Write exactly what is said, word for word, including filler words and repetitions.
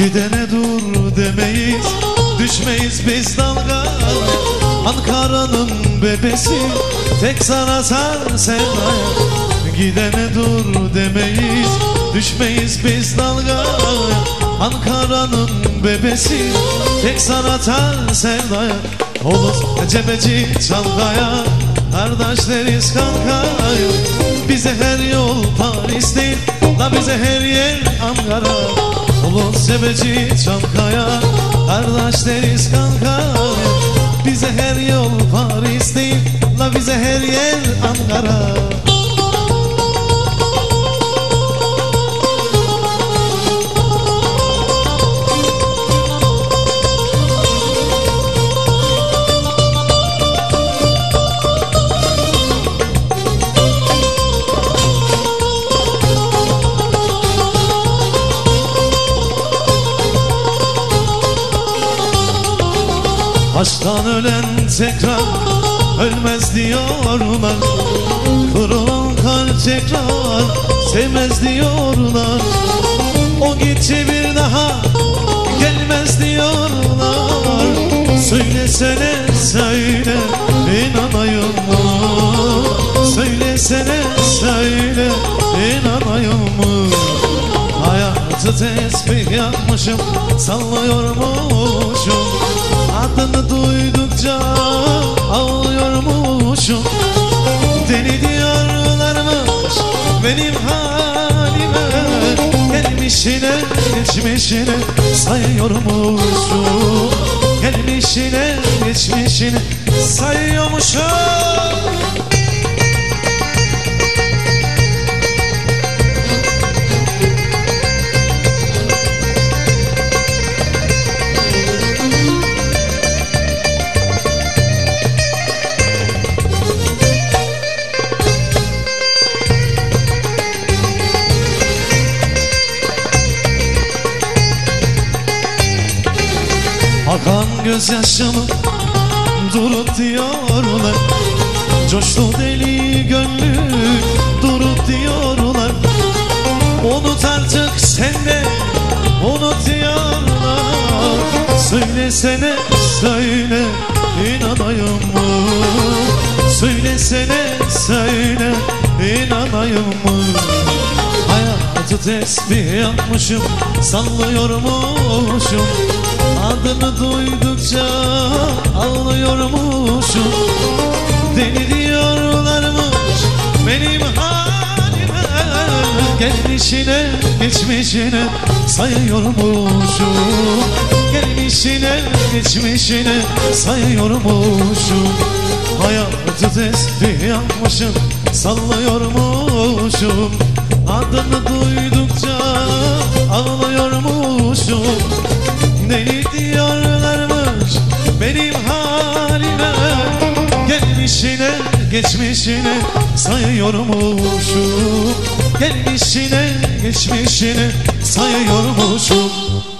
Gidene dur demeyiz, düşmeyiz biz dalga. Ankara'nın bebesi tek sana sar sevdaya. Gidene dur demeyiz, düşmeyiz biz dalga. Ankara'nın bebesi tek sana tar sevdaya. Olur cebeci çalgaya, kardeşleriz kankaya. Bize her yol Paris değil, la bize her yer Ankara. Olur cebeci çalgaya, kardeşleriz kankaya. Bize her yol Paris değil, la bize her yer Ankara. Aşktan ölen tekrar ölmez diyorlar. Kırılan kalp tekrar sevmez diyorlar. O gitti bir daha gelmez diyorlar. Söylesene söyle inanayım mı? Söylesene söyle inanayım mı? Hayatı tesbih yapmışım, sallıyormuşum. Adını duydukça ağlıyormuşum. Deli diyorlarmış benim halime. Gelmişine geçmişine sayıyormuşum. Gelmişine geçmişine sayıyormuşum. Akan gözyaşımı durup diyorlar. Coştu deli gönlüm durup diyorlar. Unut artık sen de unut diyorlar. Söylesene söyle inanayım mı? Söylesene söyle inanayım mı? Hayatı tesbih yapmışım, sallıyormuşum. Adını duydukça ağlıyormuşum. Deli diyorlarmış benim halime. Gelmişine geçmişine sayıyormuşum. Gelmişine geçmişine sayıyormuşum. Hayatı tesbih yapmışım, sallıyormuşum. Adını duydukça ağlıyormuşum. Deli diyorlarmış benim halime. Gelmişine geçmişine sayıyormuşum. Gelmişine geçmişine sayıyormuşum.